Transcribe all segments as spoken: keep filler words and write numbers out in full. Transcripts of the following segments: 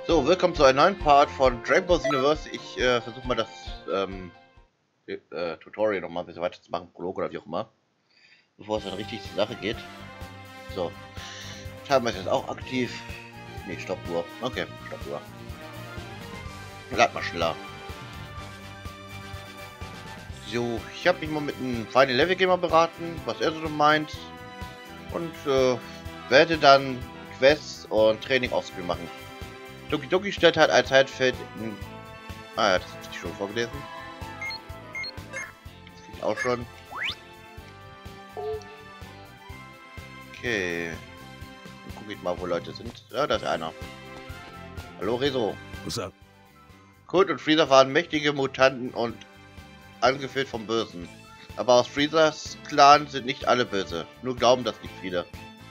So, willkommen zu einem neuen Part von Dragon Ball Universe. Ich äh, versuche mal das ähm, äh, Tutorial noch mal ein bisschen weiter zu machen, Prolog oder wie auch immer, bevor es dann richtig zur Sache geht. So, Timer ist jetzt auch aktiv. Ne, Stoppuhr. Okay, Stoppuhr. Lad mal schneller. So, ich habe mich mal mit einem Final Level Gamer beraten, was er so meint, und äh, werde dann Quests und Training Offscreen machen. Doki Doki stellt halt ein Zeitfeld in... Ah ja, das habe ich schon vorgelesen. Das krieg ich auch schon. Okay. Dann gucke ich mal, wo Leute sind. Ja, da ist einer. Hallo Rezo. What's up? Kult und Freezer waren mächtige Mutanten und angeführt vom Bösen. Aber aus Freezers Clan sind nicht alle böse. Nur glauben das nicht viele.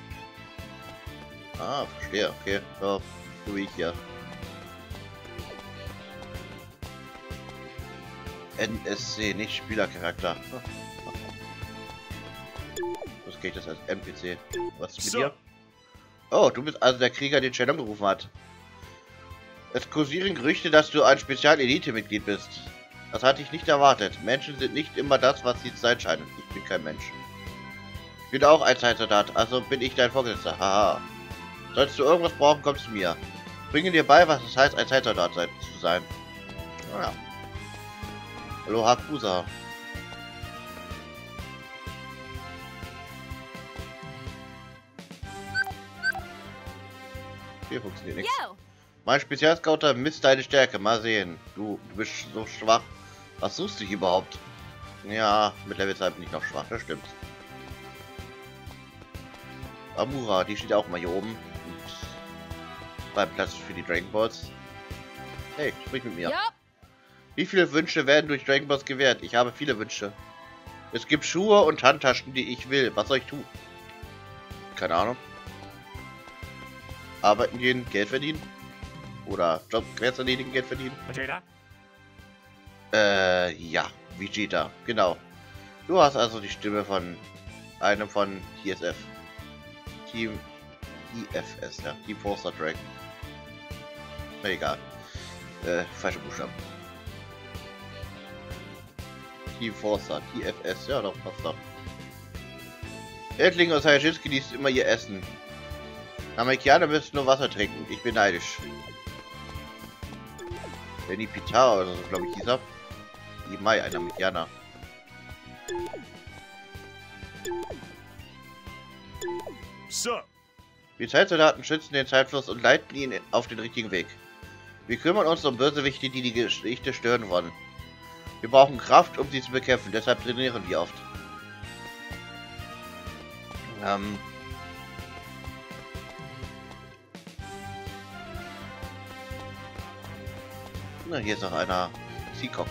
Ah, verstehe. Okay. So, so wie ich hier. N S C, nicht Spielercharakter. Was geht das als N P C? Was ist mit dir? Oh, du bist also der Krieger, den Shenlong gerufen hat. Es kursieren Gerüchte, dass du ein Spezial-Elite-Mitglied bist. Das hatte ich nicht erwartet. Menschen sind nicht immer das, was sie zu sein scheinen. Ich bin kein Mensch. Ich bin auch ein Zeitsoldat, also bin ich dein Vorgesetzter. Haha. Solltest du irgendwas brauchen, kommst du mir. Bringe dir bei, was es heißt, ein Zeitsoldat zu sein. Ja. Hallo Hakusa. Hier funktioniert nichts. Mein Spezialscouter misst deine Stärke. Mal sehen. Du, du bist so schwach. Was suchst du hier überhaupt? Ja, mit Level zwei bin ich noch schwach, das stimmt. Amura, die steht auch mal hier oben. Und beim Platz für die Dragon Balls. Hey, sprich mit mir. Ja. Wie viele Wünsche werden durch Dragon Balls gewährt? Ich habe viele Wünsche. Es gibt Schuhe und Handtaschen, die ich will. Was soll ich tun? Keine Ahnung. Arbeiten gehen, Geld verdienen? Oder Job, Quests erledigen, Geld verdienen? Vegeta? Äh, ja. Vegeta, genau. Du hast also die Stimme von einem von T S F. Team I F S, ja. Team Forster Dragon. Na egal. Äh, falsche Buchstaben. Team Forster, T F S, ja doch, passt doch. Erdlinge aus Saiyajins genießen immer ihr Essen. Namekianer müssen nur Wasser trinken. Ich bin neidisch. Benny Pitara oder so, glaube ich, hieß er. Mai, ein Namekianer. So. Die Zeitsoldaten schützen den Zeitfluss und leiten ihn auf den richtigen Weg. Wir kümmern uns um Bösewichte, die die Geschichte stören wollen. Wir brauchen Kraft, um sie zu bekämpfen, deshalb trainieren wir oft. Ähm... Na, hier ist noch einer. Seacock.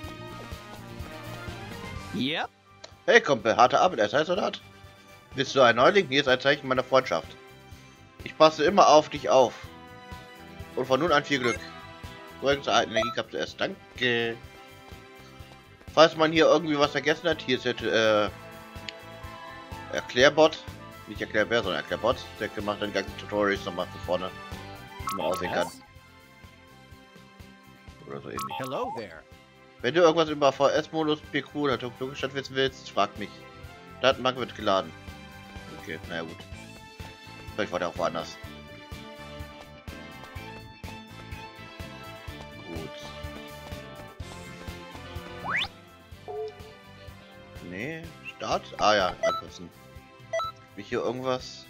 Yep. Hey Kumpel, harte Arbeit als Soldat. Bist du ein Neuling? Hier ist ein Zeichen meiner Freundschaft. Ich passe immer auf dich auf. Und von nun an viel Glück. Übrigens eine Energiekapsel erst. Danke. Falls man hier irgendwie was vergessen hat, hier ist der äh, Erklärbot. Nicht Erklärbär, sondern Erklärbot. Der gemacht dann die ganzen Tutorials nochmal von vorne. Mal aussehen kann. Oder so ähnlich. Hello there. Wenn du irgendwas über V S-Modus, P Q oder Tokyo-Stadt wissen willst, frag mich. Datenbank wird geladen. Okay, naja gut. Vielleicht war der auch woanders. Gut. Nee, Start? Ah ja, anpassen. Hab ich hier irgendwas?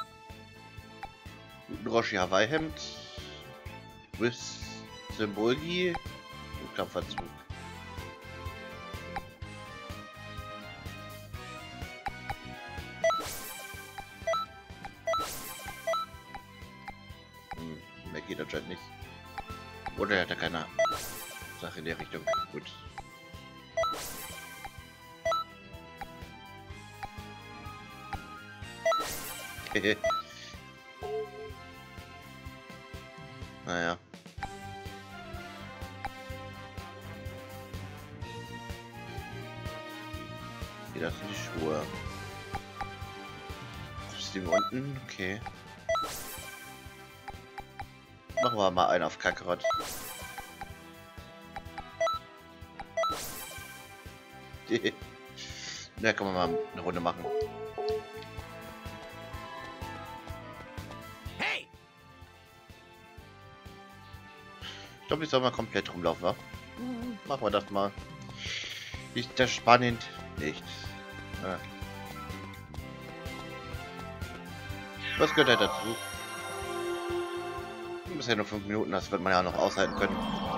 Guten Roshi Hawaii Hemd. Bis Symbolgi und Kampfanzug. Hm, mehr geht anscheinend nicht. Oder er hat da keine Sache in der Richtung. Gut. Naja. Okay, das sind die Schuhe. Das ist die unten, okay. Machen machen wir mal einen auf Kakarot. Da kann man mal eine Runde machen. Hey! Ich glaube, ich soll mal komplett rumlaufen, wa? Machen wir das mal. Ist das spannend? Nichts. Ja. Was gehört halt dazu? Bisher nur fünf Minuten, das wird man ja noch aushalten können.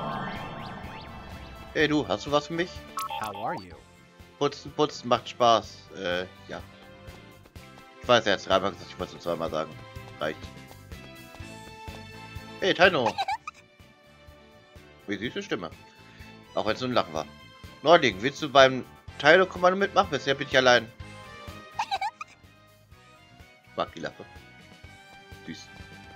Hey du, hast du was für mich? How are you? Putzen, putzen macht Spaß. Äh, ja. Ich weiß ja jetzt dreimal gesagt, ich wollte es zweimal sagen. Reicht. Hey, Taino. Wie süße Stimme. Auch wenn es so ein Lachen war. Nordling, willst du beim Taino-Kommando mitmachen? Bisher bin ich allein. Mag die Lache. Süß.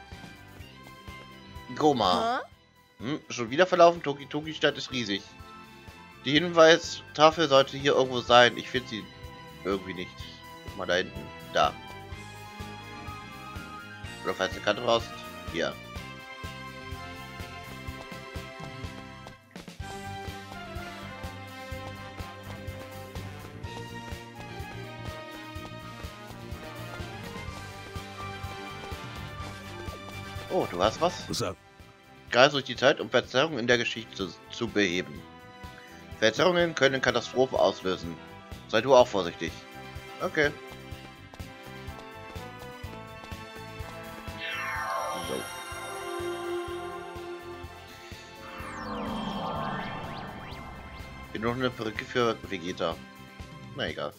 Goma. Hm, schon wieder verlaufen? Toki Toki Stadt ist riesig. Die Hinweistafel sollte hier irgendwo sein. Ich finde sie irgendwie nicht. Guck mal da hinten. Da. Oder falls eine Karte raus. Hier. Oh, du hast was? What's up? Reise durch die Zeit, um Verzerrungen in der Geschichte zu, zu beheben. Verzerrungen können Katastrophen auslösen. Sei du auch vorsichtig. Okay. So. Bin noch eine Perücke für Vegeta. Na egal.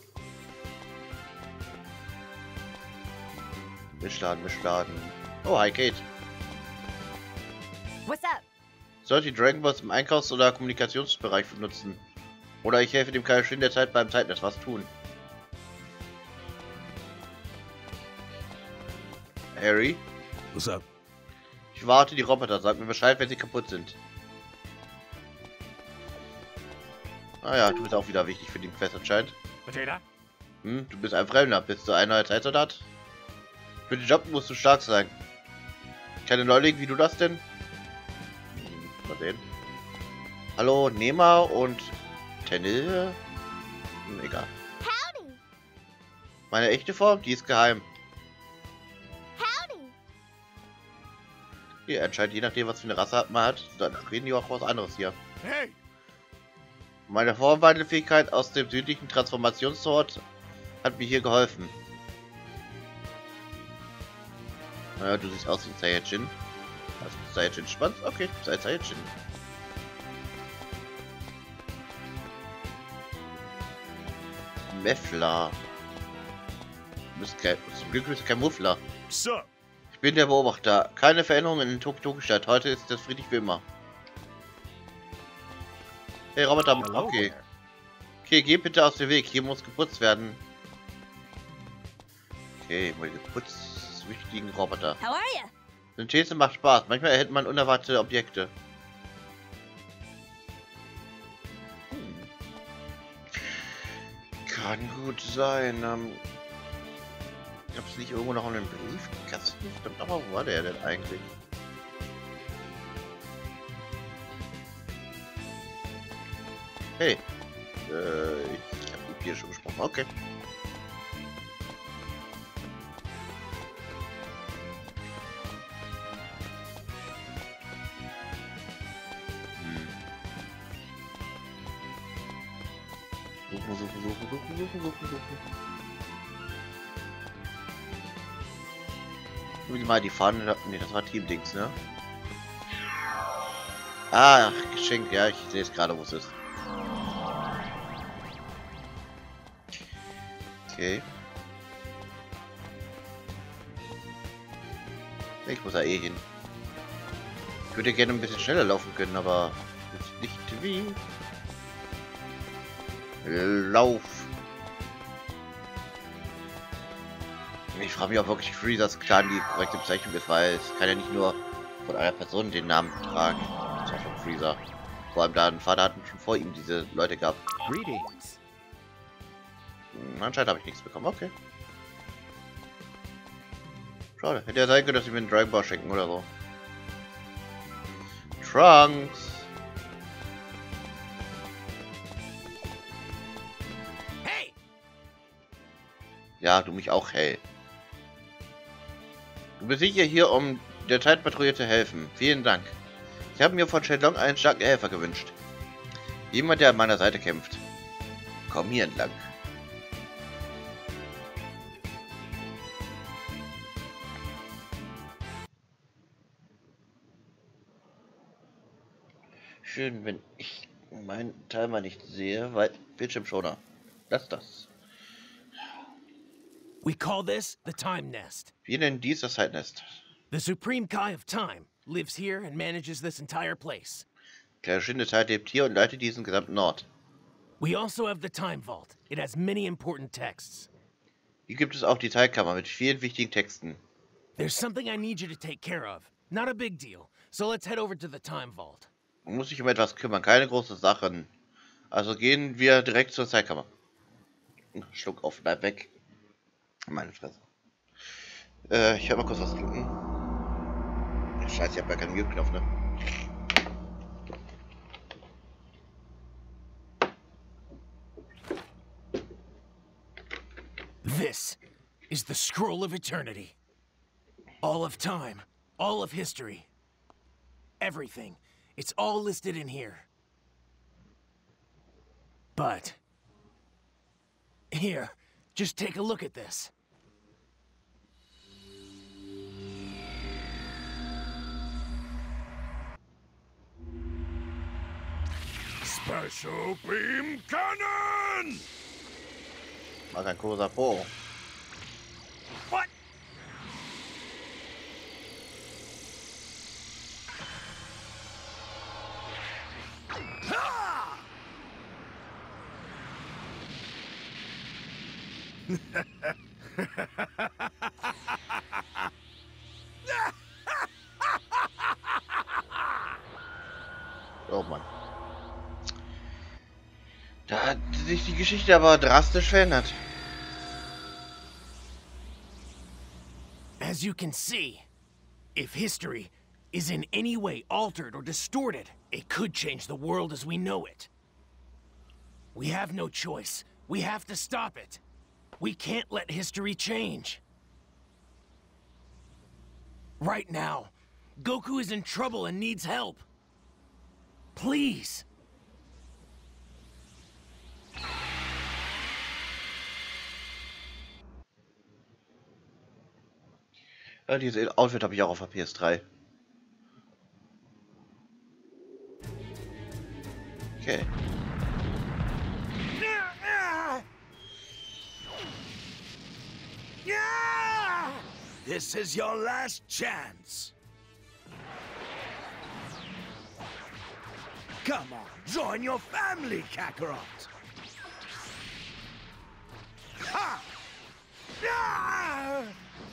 Mischladen, Mischladen. Oh, hi Kate. What's up? Sollte die Dragon Balls im Einkaufs- oder Kommunikationsbereich benutzen. Oder ich helfe dem Kaioshin der Zeit beim Zeitnetz was tun. Harry? What's up? Ich warte die Roboter, sag mir Bescheid, wenn sie kaputt sind. Ah ja, du bist auch wieder wichtig für den Quest anscheinend. Potato? Hm, du bist ein Fremder. Bist du ein neuer Zeitsoldat? Für den Job musst du stark sein. Keine Neuling, wie du das denn? Hm, mal sehen. Hallo, Nema und Tenil? Hm, egal. Howdy. Meine echte Form, die ist geheim. Howdy. Hier, anscheinend, je nachdem, was für eine Rasse man hat, dann reden die auch was anderes hier. Hey! Meine Formwandelfähigkeit aus dem südlichen Transformationsort hat mir hier geholfen. Naja, du siehst aus wie ein Saiyajin. Also Saiyajin Schwanz? Okay, sei Saiyajin. Meffler. Du bist kein, zum Glück bist du kein Muffler. Sup? Ich bin der Beobachter. Keine Veränderungen in Toki Toki Stadt. Heute ist das friedlich wie immer. Hey Roboter, Hello okay. there. Okay, geh bitte aus dem Weg. Hier muss geputzt werden. Okay, mal geputzt. Wichtigen Roboter. How are you? Synthese macht Spaß. Manchmal erhält man unerwartete Objekte. Hm. Kann gut sein. Ähm, Gab es nicht irgendwo noch einen Briefkasten? Stimmt, aber wo war der denn eigentlich? Hey. Äh, ich habe mit dir schon gesprochen. Okay. Suchen, suchen, suchen, suchen, suchen, suchen, suchen. Wie mal die Fahne. Ne, das war Team-Dings, ne? Ah, Geschenk. Ja, ich sehe es gerade, wo es ist. Okay. Ich muss da eh hin. Ich würde gerne ein bisschen schneller laufen können, aber nicht wie. Lauf. Ich frage mich, ob wirklich Freezers Clan die korrekte Bezeichnung ist, weil es kann ja nicht nur von einer Person den Namen tragen. Das war von Freezer. Vor allem da ein Vater hatten schon vor ihm diese Leute gab. Greetings. Hm, anscheinend habe ich nichts bekommen. Okay. Schade. Hätte ja sein können, dass sie mir einen Dragon Ball schenken oder so. Trunks. Hey! Ja, du mich auch, hey. Du bist sicher hier, um der Zeitpatrouille zu helfen. Vielen Dank. Ich habe mir von Shenlong einen starken Helfer gewünscht. Jemand, der an meiner Seite kämpft. Komm hier entlang. Schön, wenn ich meinen Timer nicht sehe, weil Bildschirmschoner. Lass das. We call this the Time Nest. Wir nennen dies das Zeitnest. The Supreme Kai of Time lives here and manages this entire place. Der Schild der Zeit lebt hier und leitet diesen gesamten Ort. We also have the Time Vault. It has many important texts. Hier gibt es auch die Zeitkammer mit vielen wichtigen Texten. There's something I need you to take care of. Not a big deal. So let's head over to the Time Vault. Man muss sich um etwas kümmern, keine großen Sachen. Also gehen wir direkt zur Zeitkammer. Schluck auf, bleib weg. Meine Fresse. Äh, ich werde mal kurz was trinken. Scheiße, ich habe ja keinen Mute-Knopf, ne? This is the Scroll of Eternity. All of time, all of history. Everything. It's all listed in here. But... here, just take a look at this. Special Beam Cannon! Mach ein großer Po. What? Ha! Oh Mann. Da hat sich die Geschichte aber drastisch verändert. As you can see, if history is in any way altered or distorted, it could change the world as we know it. We have no choice. We have to stop it. We can't let history change. Right now, Goku is in trouble and needs help. Please. Ja, dieses Outfit habe ich auch auf der P S drei. Okay. This is your last chance. Come on, join your family, Kakarot. Ha! Ah!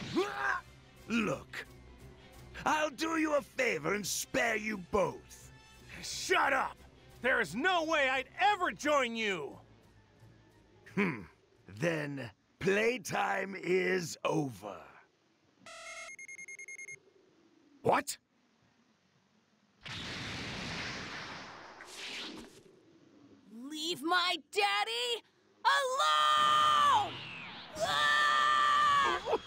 Look, I'll do you a favor and spare you both. Shut up! There is no way I'd ever join you! Hmm. Then playtime is over. What? Leave my daddy alone! Ah!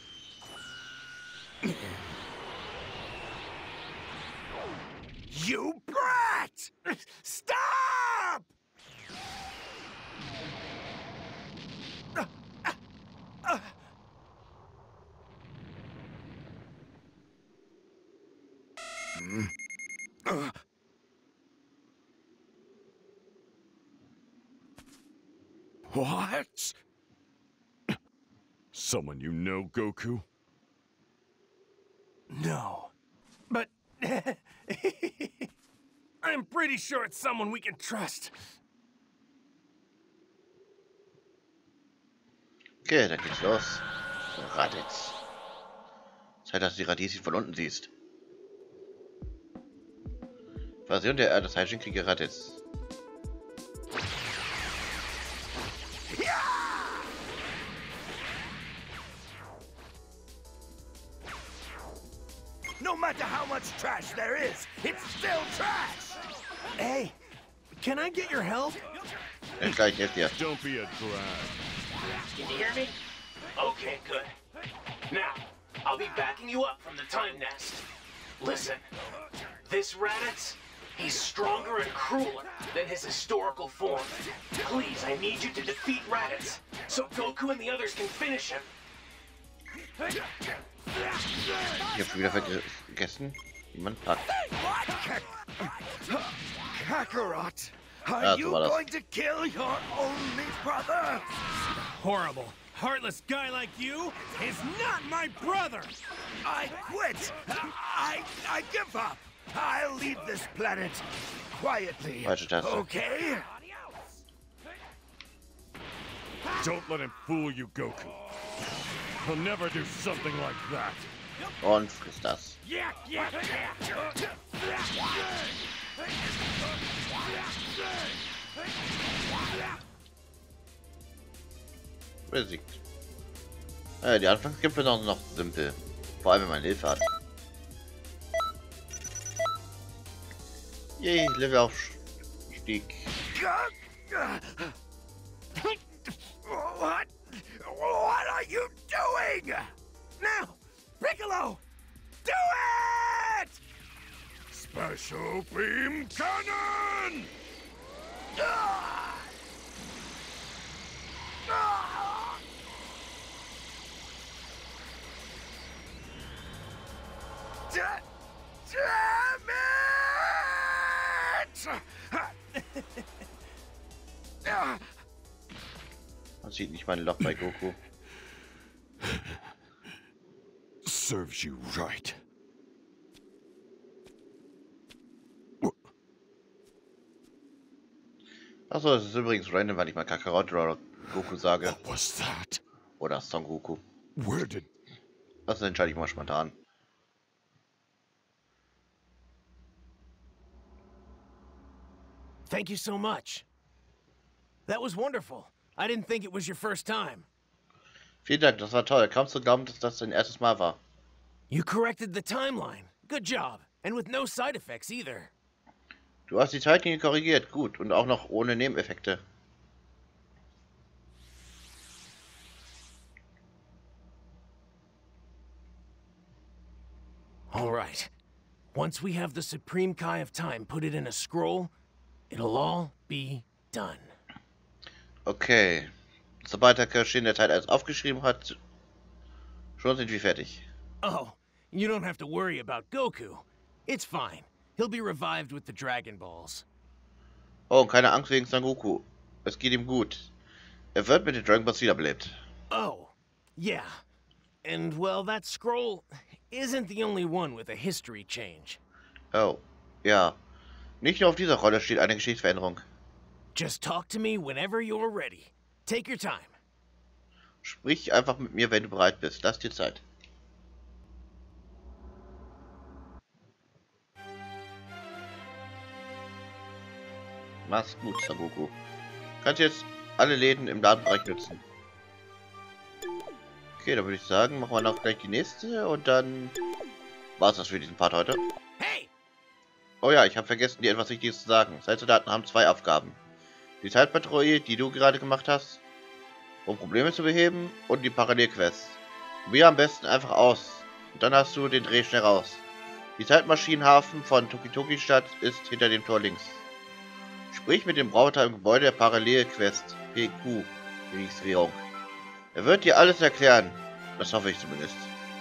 You brat! Stop! What? Someone you know, Goku? No. But... I'm pretty sure it's someone we can trust. Okay, dann geht's los. Raditz. Zeit, dass du die Radieschen von unten siehst. Version der Erde, Heiligenkriege Raditz. No matter how much much trash there is, it's still trash! Hey, can I get your help? Ja, gleich hilft dir. Don't be a drag. Can you hear me? Okay, good. Now, I'll be backing you up from the time nest. Listen, this Raditz, he's stronger and crueler than his historical form. Please, I need you to defeat Raditz, so Goku and the others can finish him. Ich hab schon wieder vergessen, wie man packt. Kakarot, are Ja, so you war das. going to kill your only brother? Horrible. Heartless guy like you is not my brother! I quit! I I give up! I'll leave this planet quietly, Falsche Taste. okay? Don't let him fool you, Goku. He'll never do something like that. Und frisst das. Yeah, yeah, yeah. Besiegt. Äh, die Anfangskämpfe sind noch simpel. Vor allem, wenn man Hilfe hat. Yay, Levelaufstieg. What? What are you doing? Now! Piccolo! Do it! Special beam cannon! Ah! Ah! Da- damn it! Ah! Man sieht nicht mein Loch bei Goku. Serves you right. Achso, es ist übrigens random, weil ich mal Kakarot oder Goku sage. What was that? Oder Son Goku. Where did... Das entscheide ich mal spontan. Thank you so much. That was wonderful. I didn't think it was your first time. Vielen Dank, das war toll. Kaum zu glauben, dass das dein erstes Mal war. You corrected the timeline. Good job. And with no side effects either. Du hast die Zeitlinie korrigiert. Gut. Und auch noch ohne Nebeneffekte. All right. Once we have the Supreme Kai of Time put it in a scroll, it'll all be done. Okay. Sobald der Kirschin der Zeit alles aufgeschrieben hat, schon sind wir fertig. Oh, you don't have to worry about Goku. It's fine. He'll be revived with the Dragon Balls. Oh, und keine Angst wegen Son Goku. Es geht ihm gut. Er wird mit den Dragon Balls wiederbelebt. Oh, yeah. And well, that scroll isn't the only one with a history change. Oh, ja. Nicht nur auf dieser Rolle steht eine Geschichtsveränderung. Just talk to me whenever you're ready. Take your time. Sprich einfach mit mir, wenn du bereit bist. Lass dir Zeit. Mach's gut, Son Goku. Kannst jetzt alle Läden im Ladenbereich nutzen. Okay, dann würde ich sagen, machen wir noch gleich die nächste und dann war's das für diesen Part heute. Hey! Oh ja, ich habe vergessen, dir etwas Wichtiges zu sagen. Zeitsoldaten haben zwei Aufgaben. Die Zeitpatrouille, die du gerade gemacht hast, um Probleme zu beheben, und die Parallelquest. Probier am besten einfach aus. Und dann hast du den Dreh schnell raus. Die Zeitmaschinenhafen von Tokitoki-Stadt ist hinter dem Tor links. Sprich mit dem Roboter im Gebäude der Parallelquest P Q-Registrierung. Er wird dir alles erklären. Das hoffe ich zumindest.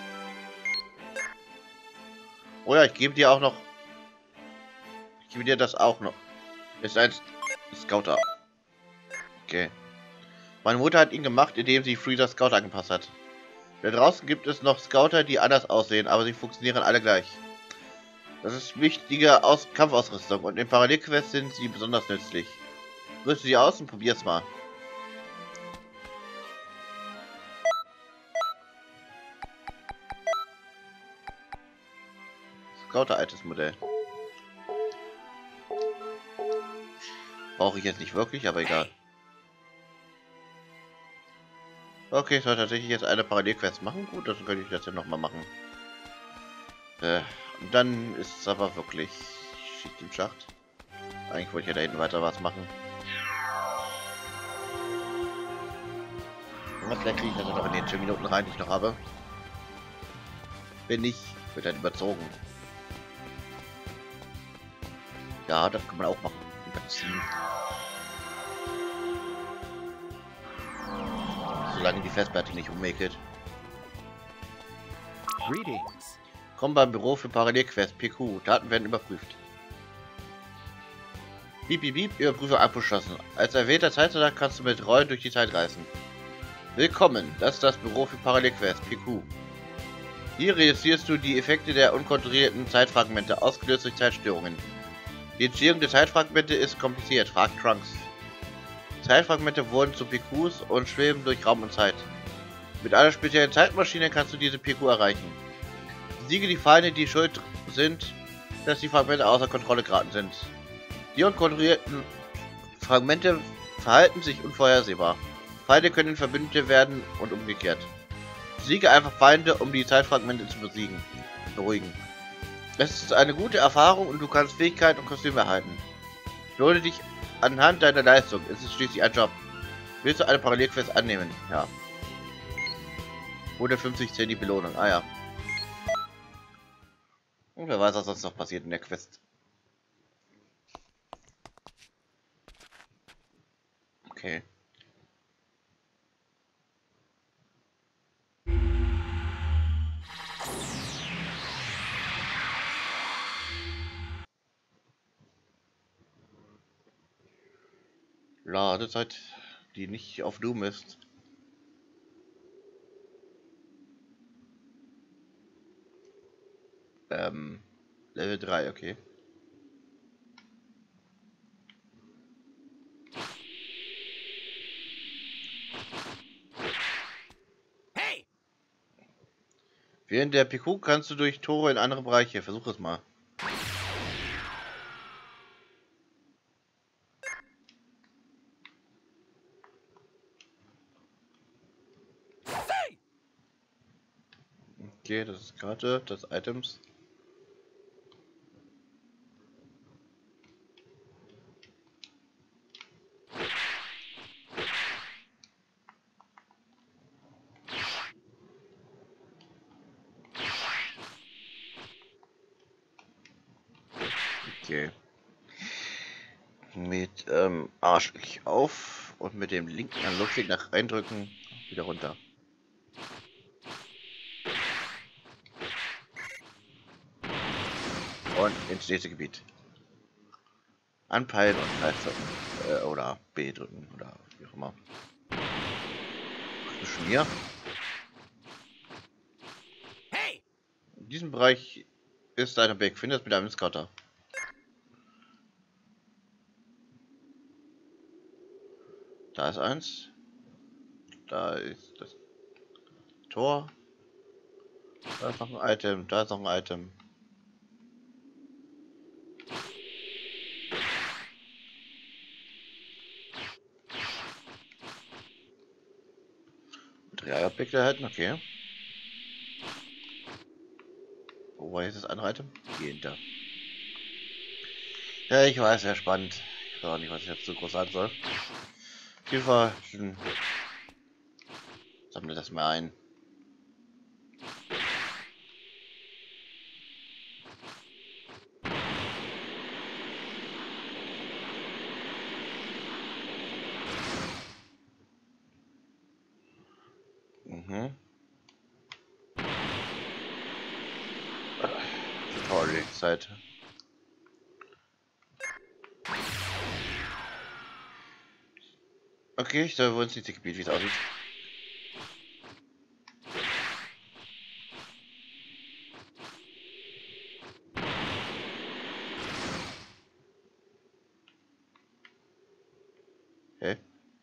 Oh ja, ich gebe dir auch noch... Ich gebe dir das auch noch. Ist ein Scouter. Okay. Meine Mutter hat ihn gemacht, indem sie Freezer Scout angepasst hat. Da draußen gibt es noch Scouter, die anders aussehen, aber sie funktionieren alle gleich. Das ist wichtige Aus Kampfausrüstung und in Parallelquest sind sie besonders nützlich. Rüste sie aus und probier's mal. Scouter altes Modell. Brauche ich jetzt nicht wirklich, aber egal. Okay, ich soll tatsächlich jetzt eine Parallelquest machen. Gut, das könnte ich jetzt ja nochmal machen. Äh, und dann ist es aber wirklich Schicht im Schacht. Eigentlich wollte ich ja da hinten weiter was machen. Und vielleicht kriege ich das noch in den zehn Minuten rein, die ich noch habe. Wenn nicht, wird dann überzogen. Ja, das kann man auch machen. Überziehen. Solange die Festplatte nicht ummäkelt. Greetings. Komm beim Büro für Parallelquest P Q. Daten werden überprüft. Piep, piep, piep, Überprüfung abgeschlossen. Als erwähnter Zeitsoldat kannst du mit Rollen durch die Zeit reisen. Willkommen, das ist das Büro für Parallelquest P Q. Hier reduzierst du die Effekte der unkontrollierten Zeitfragmente, ausgelöst durch Zeitstörungen. Die Entstehung der Zeitfragmente ist kompliziert, fragt Trunks. Zeitfragmente wurden zu P Qs und schweben durch Raum und Zeit. Mit einer speziellen Zeitmaschine kannst du diese P Q erreichen. Besiege die Feinde, die schuld sind, dass die Fragmente außer Kontrolle geraten sind. Die unkontrollierten Fragmente verhalten sich unvorhersehbar. Feinde können Verbündete werden und umgekehrt. Besiege einfach Feinde, um die Zeitfragmente zu besiegen. Beruhigen. Es ist eine gute Erfahrung und du kannst Fähigkeiten und Kostüme erhalten. Belohne dich anhand deiner Leistung. Es ist schließlich ein Job. Willst du eine Parallelquest annehmen? Ja. hundertfünfzig Cent die Belohnung. Ah ja. Und wer weiß, was sonst noch passiert in der Quest. Okay. Ladezeit, die nicht auf Doom ist. Ähm, Level drei, okay. Hey! Während der P Q kannst du durch Tore in andere Bereiche. Versuch es mal. Okay, das ist Karte, das Items. Okay. Mit ähm, Arsch auf und mit dem linken Analogstick nach reindrücken, wieder runter. Und ins nächste Gebiet. Anpeilen und Kreis drücken. Äh, oder B drücken oder wie auch immer. Zwischen mir. Hey! In diesem Bereich ist eine Big. Finde es mit einem Scouter. Da ist eins. Da ist das Tor. Da ist noch ein Item. Da ist noch ein Item. Drei Objekte erhalten, okay. Wo war jetzt das andere Item? Hier hinter. Ja, ich weiß, sehr spannend. Ich weiß auch nicht, was ich jetzt so groß sagen soll. Auf jeden Fall sammle das mal ein. Mhm. Tutorial-Zeit. Okay, ich soll wohl ins nächste Gebiet, wie es aussieht. Okay.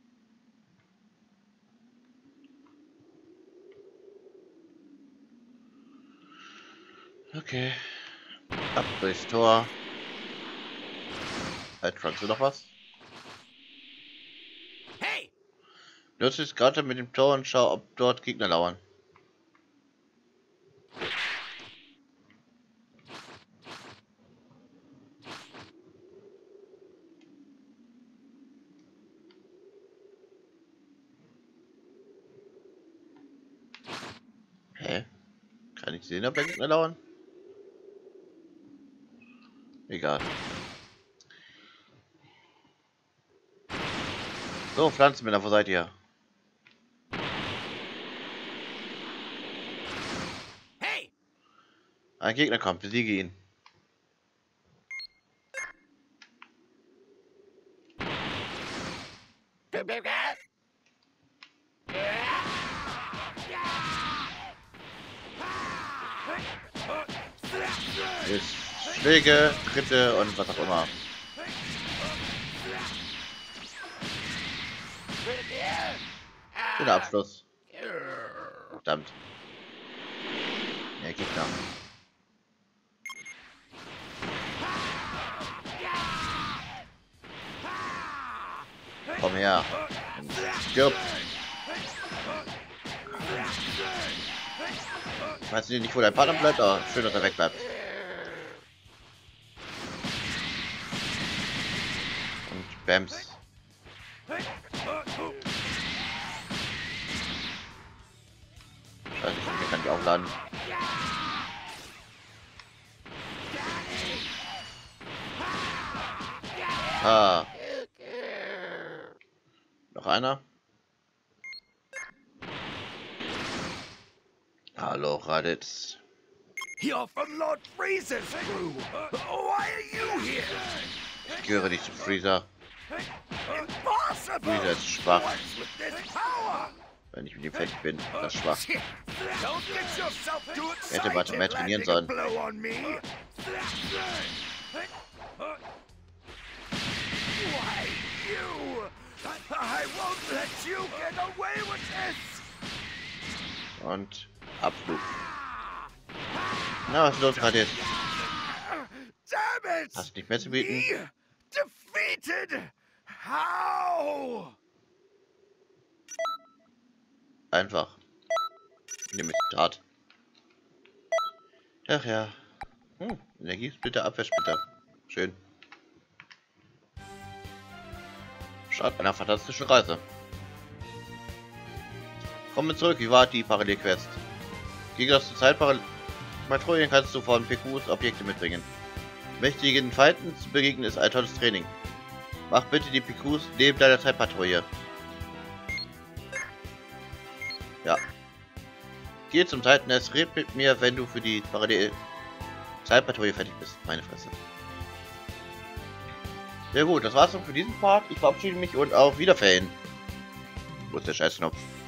Okay. Ab durchs Tor. Halt, Trunks, du noch was? Hey! Nutze es gerade mit dem Tor und schau, ob dort Gegner lauern. Kann ich sehen, ob der Gegner lauern? Egal. So, Pflanzenmänner, wo seid ihr? Hey! Ein Gegner kommt, besiege ihn. Ist Schläge, Tritte und was auch immer. Schöner Abschluss. Verdammt. Der Gegner. Komm her. Stirb. Weißt du nicht, wo dein Partner bleibt? Oh, schön, dass er wegbleibt. Und Bams. Scheiße, ich kann die aufladen. Ah. Noch einer? Hallo, Raditz. You're from Lord Freezer's crew. Why are you here? Ich gehöre nicht zu Freezer. Impossible. Freezer ist schwach. What's with this power? Wenn ich mit ihm fertig bin, ist das schwach. Don't get yourself too excited. Hätte warte mehr trainieren sollen. Blow on me. Why you? I won't let you get away with this. Und Abflug. Na, was ist los, Raditz? Damn it! Hast du nicht mehr zu bieten? Me defeated. How? Einfach. Nehme ich Tat. Ach ja. Hm, Energiesplitter, Abwehrsplitter. Schön. Start einer fantastischen Reise. Kommen wir zurück, wie war die Parallelquest? Gegen das Zeitpatrouillen kannst du von P Qs Objekte mitbringen. Mächtigen Feinden zu begegnen ist ein tolles Training. Mach bitte die P Qs neben deiner Zeitpatrouille. Ja. Geh zum Zeitnetz, red mit mir, wenn du für die Parallel Zeitpatrouille fertig bist. Meine Fresse. Sehr gut, das war's dann für diesen Part. Ich verabschiede mich und auf Wiedersehen. Wo ist der Scheißknopf?